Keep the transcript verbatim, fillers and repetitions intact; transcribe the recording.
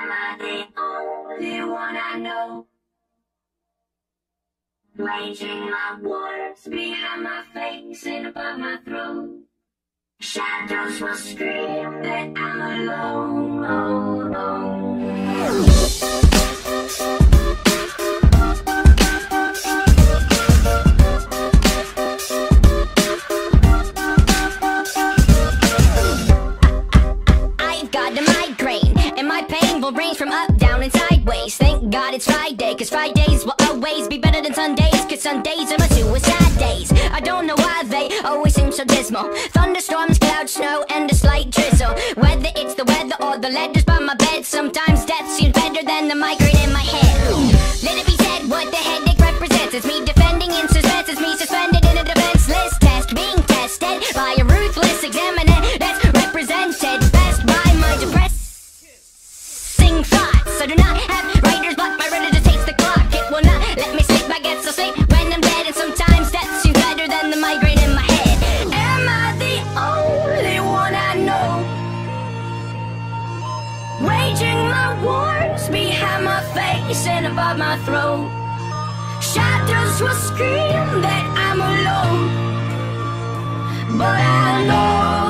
Am I the only one I know? Waging my wars behind my face and above my throat. Shadows will scream that I'm alone, alone. I've got a migraine, and my pain will range from up, down, and sideways. Thank God it's Friday, cause Fridays will always be better than Sundays, cause Sundays are my suicide days. I don't know why they always seem so dismal. Thunderstorms, clouds, snow, and a slight drizzle. Whether it's the weather or the letters by my bed, sometimes death seems better than the migraine in my head. Let it be said what the headache represents. It's me defending in suspense, it's me suspended in a defenseless test, being tested by a ruthless examiner that's represented best by my depressing thoughts. I do not have writer's block, my retina just takes the clock. It will not let me sleep, I get so sleep when I'm dead, and sometimes death seems better than the migraine in my head. Am I the only one I know? Waging my wars behind my face and above my throat. Shadows will scream that I'm alone, but I know